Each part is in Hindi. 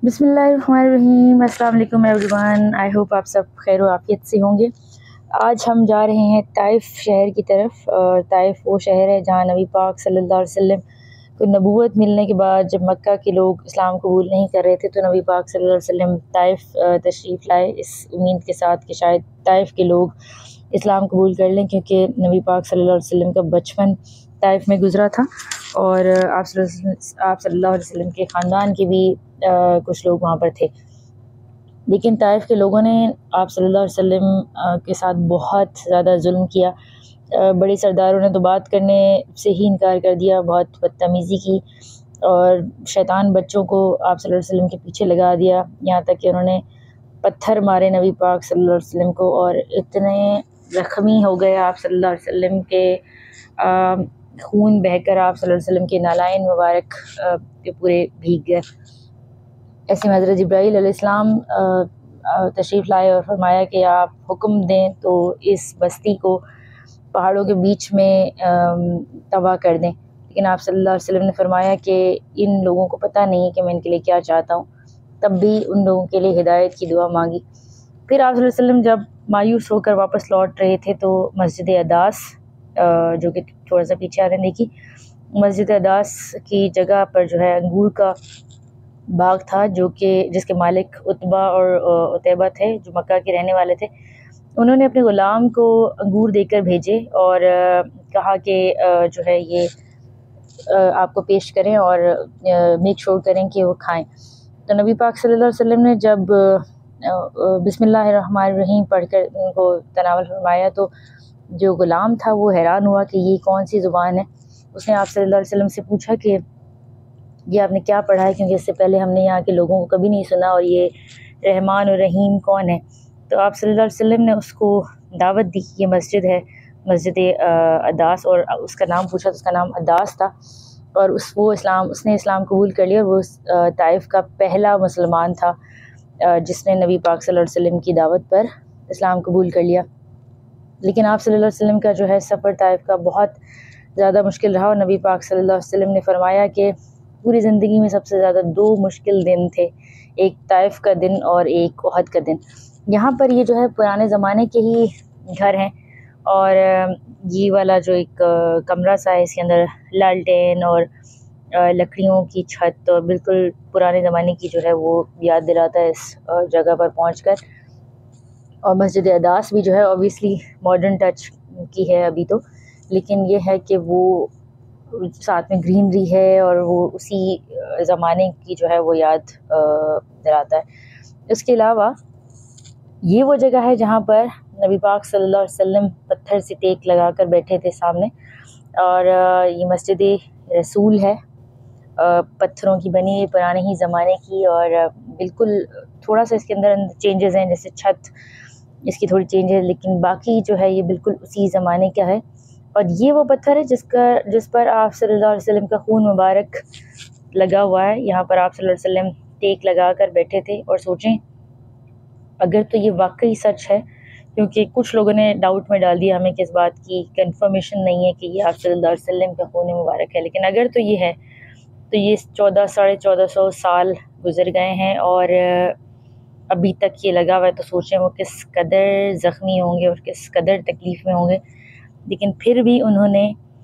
बिस्मिल्लाहिर्रहमानिर्रहीम। अस्सलाम वालेकुम एवरीवन। आई होप आप सब खैर व आफियत से होंगे। आज हम जा रहे हैं ताइफ़ शहर की तरफ। और ताइफ़ वो शहर है जहाँ नबी पाक सल्लल्लाहु अलैहि वसल्लम को नबूवत मिलने के बाद जब मक्का के लोग इस्लाम कबूल नहीं कर रहे थे तो नबी पाक सल्लल्लाहु अलैहि वसल्लम ताइफ़ तशरीफ़ लाए, इस उम्मीद के साथ कि शायद ताइफ़ के लोग इस्लाम कबूल कर लें, क्योंकि नबी पाक सल्लल्लाहु अलैहि वसल्लम का बचपन ताइफ़ में गुज़रा था और आप सल्लल्लाहु अलैहि वसल्लम के ख़ानदान के भी कुछ लोग वहाँ पर थे। लेकिन ताइफ़ के लोगों ने आप सल्लल्लाहु अलैहि वसल्लम के साथ बहुत ज़्यादा जुल्म किया। बड़े सरदारों ने तो बात करने से ही इनकार कर दिया, बहुत बदतमीज़ी की और शैतान बच्चों को आप सल्लल्लाहु अलैहि वसल्लम के पीछे लगा दिया। यहाँ तक कि उन्होंने पत्थर मारे नबी पाक सल्लल्लाहु अलैहि वसल्लम को और इतने ज़ख्मी हो गए आप सल्लल्लाहु अलैहि वसल्लम के खून बहकर आप सल्लल्लाहु अलैहि वसल्लम के नालायन मुबारक के पूरे भीग गए। ऐसे में हज़रत जिब्राईल अलैहिस्सलाम तशरीफ़ लाए और फरमाया कि आप हुक्म दें तो इस बस्ती को पहाड़ों के बीच में तबाह कर दें। लेकिन आप सल्लल्लाहु अलैहि वसल्लम ने फरमाया कि इन लोगों को पता नहीं है कि मैं इनके लिए क्या चाहता हूँ। तब भी उन लोगों के लिए हिदायत की दुआ मांगी। फिर आप सल्लल्लाहु अलैहि वसल्लम जब मायूस होकर वापस लौट रहे थे तो मस्जिद अदास, जो कि थोड़ा सा पीछे आ रहे देखिए, मस्जिद अदास की जगह पर जो है अंगूर का बाग था, जो कि जिसके मालिक उतबा और उतैबा थे, जो मक्का के रहने वाले थे। उन्होंने अपने ग़ुलाम को अंगूर देकर भेजे और कहा कि जो है ये आपको पेश करें और मेक श्योर करें कि वो खाएं। तो नबी पाक सल्लल्लाहु अलैहि वसल्लम ने जब बिस्मिल्लाहिर्रहमानिर्रहीम पढ़कर उनको तनावल फरमाया तो जो ग़ुलाम था वो हैरान हुआ कि ये कौन सी ज़ुबान है। उसने आप सल्लल्लाहु अलैहि वसल्लम से पूछा कि ये आपने क्या पढ़ा है, क्योंकि इससे पहले हमने यहाँ के लोगों को कभी नहीं सुना और ये रहमान और रहीम कौन है। तो आप सल्लल्लाहु अलैहि वसल्लम ने उसको दावत दी। ये मस्जिद है, मस्जिद अदास, और उसका नाम पूछा तो उसका नाम अदास था। और उसने इस्लाम कबूल कर लिया और वो ताइफ़ का पहला मुसलमान था जिसने नबी पाक सल्लल्लाहु अलैहि वसल्लम की दावत पर इस्लाम कबूल कर लिया। लेकिन आप सल्लल्लाहु अलैहि वसल्लम का जो है सफ़र ताइफ़ का बहुत ज़्यादा मुश्किल रहा और नबी पाक सल्लल्लाहु अलैहि वसल्लम ने फरमाया कि पूरी ज़िंदगी में सबसे ज़्यादा 2 मुश्किल दिन थे, एक ताइफ़ का दिन और एक उहद का दिन। यहाँ पर ये जो है पुराने ज़माने के ही घर हैं और ये वाला जो एक कमरा सा है, इसके अंदर लालटेन और लकड़ियों की छत और बिल्कुल पुराने ज़माने की जो है वो याद दिलाता है इस जगह पर पहुँचकर। और मस्जिद अदास भी जो है ऑब्वियसली मॉडर्न टच की है अभी तो, लेकिन ये है कि वो साथ में ग्रीनरी है और वो उसी ज़माने की जो है वो याद दिलाता है। इसके अलावा ये वो जगह है जहाँ पर नबी पाक सल्लल्लाहु अलैहि वसल्लम पत्थर से टेक लगा कर बैठे थे सामने। और ये मस्जिद रसूल है, पत्थरों की बनी है, पुराने ही ज़माने की, और बिल्कुल थोड़ा सा इसके अंदर चेंजेस हैं, जैसे छत इसकी थोड़ी चेंज है, लेकिन बाकी जो है ये बिल्कुल उसी ज़माने का है। और ये वो पत्थर है जिस पर आप सल्लल्लाहु अलैहि वसल्लम का खून मुबारक लगा हुआ है। यहाँ पर आप सल्लल्लाहु अलैहि वसल्लम टेक लगा कर बैठे थे। और सोचें अगर तो ये वाकई सच है, क्योंकि कुछ लोगों ने डाउट में डाल दिया हमें कि इस बात की कंफर्मेशन नहीं है कि ये आप सल्लल्लाहु अलैहि वसल्लम का खून मुबारक है, लेकिन अगर तो ये है तो ये 1400-1450 साल गुज़र गए हैं और अभी तक ये लगा हुआ है। तो सोचें वो किस कदर ज़ख्मी होंगे और किस कदर तकलीफ़ में होंगे, लेकिन फिर भी उन्होंने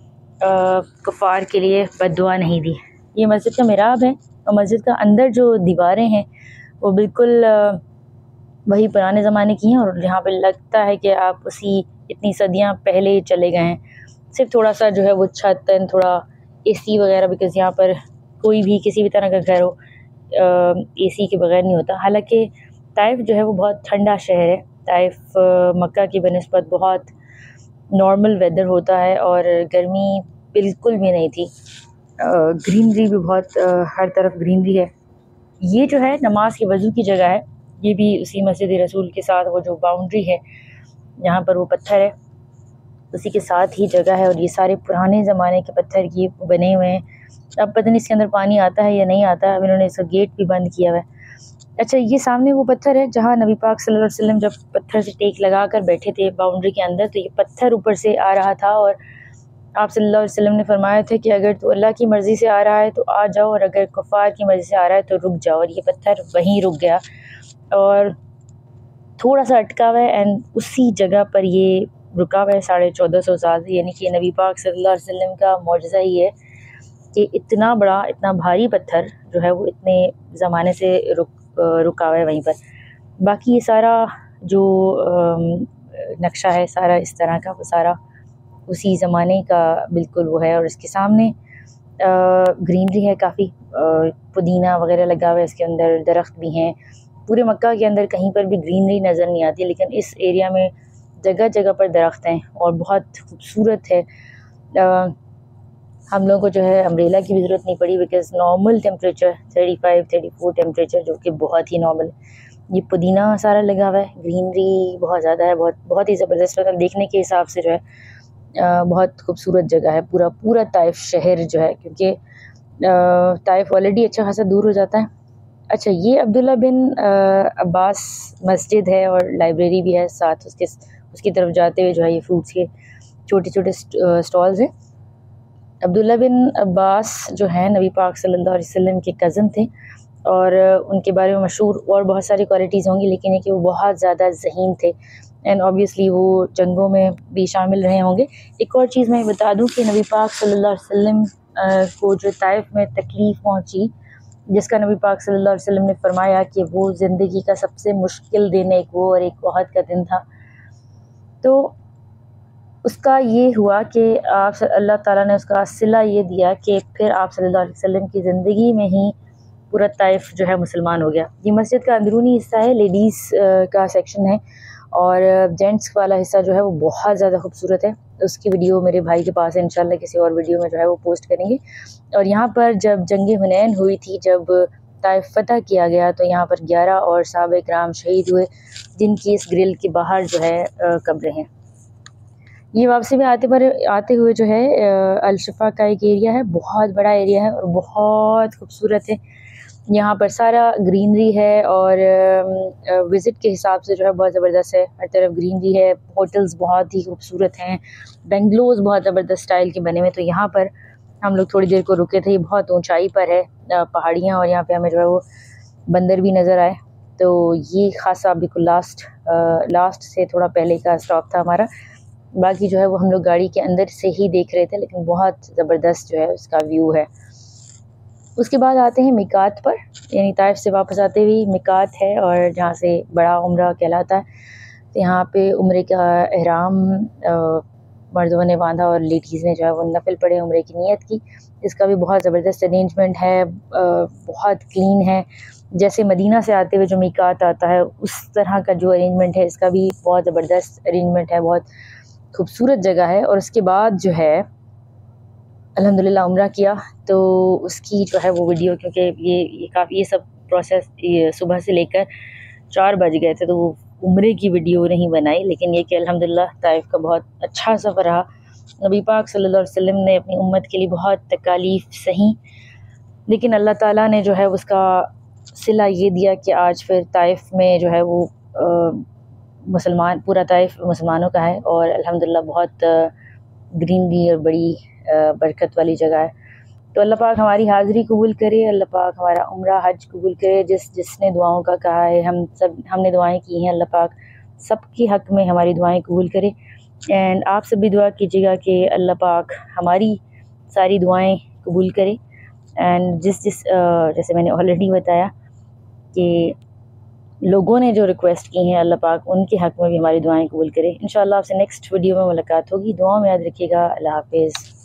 कुफ़ार के लिए बद्दुआ नहीं दी। ये मस्जिद का मिहराब है और मस्जिद का अंदर जो दीवारें हैं वो बिल्कुल वही पुराने ज़माने की हैं और जहाँ पे लगता है कि आप उसी इतनी सदियाँ पहले चले गए हैं। सिर्फ थोड़ा सा जो है वो छत एंड थोड़ा एसी वगैरह, बिकॉज़ यहाँ पर कोई भी किसी भी तरह का घर हो एसी के बगैर नहीं होता। हालांकि ताइफ़ जो है वो बहुत ठंडा शहर है। ताइफ़ मक्का की बनिस्बत बहुत नॉर्मल वेदर होता है और गर्मी बिल्कुल भी नहीं थी। ग्रीनरी भी बहुत हर तरफ ग्रीनरी है। ये जो है नमाज के वज़ू की जगह है, ये भी उसी मस्जिद रसूल के साथ वो जो बाउंड्री है जहाँ पर वो पत्थर है उसी के साथ ही जगह है। और ये सारे पुराने ज़माने के पत्थर की बने हुए हैं। अब पता नहीं इसके अंदर पानी आता है या नहीं आता। अब इन्होंने इसका गेट भी बंद किया हुआ है। अच्छा, ये सामने वो पत्थर है जहाँ नबी पाक सल्लल्लाहु अलैहि वसल्लम जब पत्थर से टेक लगा कर बैठे थे बाउंड्री के अंदर, तो ये पत्थर ऊपर से आ रहा था और आप सल्लल्लाहु अलैहि वसल्लम ने फरमाया था कि अगर तो अल्लाह की मर्ज़ी से आ रहा है तो आ जाओ, और अगर कुफ़ार की मर्ज़ी से आ रहा है तो रुक जाओ। और ये पत्थर वहीं रुक गया और थोड़ा सा अटका हुआ है, एंड उसी जगह पर ये रुका हुआ है 1450 साल से। यानी कि नबी पाक सल्लल्लाहु अलैहि वसल्लम का मौजज़ा ही है कि इतना बड़ा, इतना भारी पत्थर जो है वो इतने ज़माने से रुका हुआ है वहीं पर। बाकी ये सारा जो नक्शा है सारा इस तरह का, वो सारा उसी ज़माने का बिल्कुल वो है। और इसके सामने ग्रीनरी है काफ़ी, पुदीना वगैरह लगा हुआ है इसके अंदर, दरख्त भी हैं। पूरे मक्का के अंदर कहीं पर भी ग्रीनरी नज़र नहीं आती, लेकिन इस एरिया में जगह जगह पर दरख्त हैं और बहुत खूबसूरत है। हम लोगों को जो है अम्ब्रेला की भी ज़रूरत नहीं पड़ी, बिकॉज़ नॉर्मल टेम्परेचर 35-34 टेम्परेचर, जो कि बहुत ही नॉर्मल है। ये पुदीना सारा लगा हुआ है, ग्रीनरी बहुत ज़्यादा है, बहुत बहुत ही ज़बरदस्त। मतलब देखने के हिसाब से जो है बहुत खूबसूरत जगह है। पूरा पूरा ताइफ शहर जो है, क्योंकि ताइफ ऑलरेडी अच्छा खासा दूर हो जाता है। अच्छा, ये अब्दुल्ला बिन अब्बास मस्जिद है और लाइब्रेरी भी है साथ उसकी तरफ जाते हुए जो है ये फ्रूट्स के छोटे छोटे स्टॉल्स हैं। अब्दुल्ला बिन अब्बास जो हैं नबी पाक सल्लल्लाहु अलैहि वसल्लम के कज़न थे, और उनके बारे में मशहूर और बहुत सारी क्वालिटीज़ होंगी, लेकिन ये कि वो बहुत ज़्यादा ज़हीन थे, एंड ऑब्वियसली वो जंगों में भी शामिल रहे होंगे। एक और चीज़ मैं बता दूं कि नबी पाक सल्लल्लाहु अलैहि वसल्लम को जो ताइफ में तकलीफ़ पहुंची, जिसका नबी पाक सल्लल्लाहु अलैहि वसल्लम ने फरमाया कि वो ज़िंदगी का सबसे मुश्किल दिन एक वो और एक वहद का दिन था, तो उसका ये हुआ कि आप अल्लाह ताला ने उसका सिला ये दिया कि फिर आप सल्लल्लाहु अलैहि वसल्लम की ज़िंदगी में ही पूरा ताइफ जो है मुसलमान हो गया। ये मस्जिद का अंदरूनी हिस्सा है, लेडीज़ का सेक्शन है, और जेंट्स वाला हिस्सा जो है वो बहुत ज़्यादा खूबसूरत है। उसकी वीडियो मेरे भाई के पास है, इंशाल्लाह किसी और वीडियो में जो है वो पोस्ट करेंगे। और यहाँ पर जब जंग हुनैन हुई थी, जब ताइफ फतह किया गया, तो यहाँ पर 11 और सहाबा किराम शहीद हुए, जिनकी इस ग्रिल के बाहर जो है कब्रें हैं। ये वापसी में आते हुए जो है अलशिफा का एक एरिया है, बहुत बड़ा एरिया है और बहुत खूबसूरत है। यहाँ पर सारा ग्रीनरी है, और विज़िट के हिसाब से जो है बहुत ज़बरदस्त है। हर तरफ ग्रीनरी है, होटल्स बहुत ही खूबसूरत हैं, बेंगलोज़ बहुत ज़बरदस्त स्टाइल के बने हुए। तो यहाँ पर हम लोग थोड़ी देर को रुके थे। ये बहुत ऊंचाई पर है पहाड़ियाँ, और यहाँ पे हमें जो है वो बंदर भी नज़र आए। तो ये ख़ासा बिल्कुल लास्ट से थोड़ा पहले का स्टॉप था हमारा। बाकी जो है वो हम लोग गाड़ी के अंदर से ही देख रहे थे, लेकिन बहुत ज़बरदस्त जो है उसका व्यू है। उसके बाद आते हैं मिकात पर, यानी ताइफ से वापस आते हुए मिकात है, और जहाँ से बड़ा उम्रा कहलाता है। तो यहाँ पे उम्रे का एहराम मर्दों ने बांधा और लेडीज़ ने जो है वो नफिल पढ़े, उम्रे की नीयत की। इसका भी बहुत ज़बरदस्त अरेंजमेंट है, बहुत क्लीन है। जैसे मदीना से आते हुए जो मिकात आता है उस तरह का जो अरेंजमेंट है, इसका भी बहुत ज़बरदस्त अरेंजमेंट है, बहुत खूबसूरत जगह है। और उसके बाद जो है अल्हम्दुलिल्लाह उम्रा किया, तो उसकी जो है वो वीडियो, क्योंकि ये सब प्रोसेस ये सुबह से लेकर 4 बज गए थे, तो वो उम्रे की वीडियो नहीं बनाई। लेकिन ये कि अल्हम्दुलिल्लाह ताइफ का बहुत अच्छा सफ़र रहा। नबी पाक सल्लल्लाहु अलैहि वसल्लम ने अपनी उम्मत के लिए बहुत तकालीफ सही, लेकिन अल्लाह ताला ने जो है उसका सिला ये दिया कि आज फिर ताइफ में जो है वो मुसलमान, पूरा ताइफ मुसलमानों का है, और अल्हम्दुलिल्लाह बहुत ग्रीनरी और बड़ी बरकत वाली जगह है। तो अल्लाह पाक हमारी हाज़िरी कबूल करे, अल्लाह पाक हमारा उम्रा हज कबूल करे। जिसने दुआओं का कहा है, हमने दुआएं की हैं, अल्लाह पाक सबके हक़ में हमारी दुआएं कबूल करे। एंड आप सब भी दुआ कीजिएगा कि अल्लाह पाक हमारी सारी दुआएं कबूल करे। एंड जैसे मैंने ऑलरेडी बताया कि लोगों ने जो रिक्वेस्ट की हैं, अल्लाह पाक उनके हक़ में भी हमारी दुआएं कबूल करे। इंशाअल्लाह आपसे नेक्स्ट वीडियो में मुलाकात होगी। दुआ में याद रखिएगा। अल्लाह हाफ़िज़।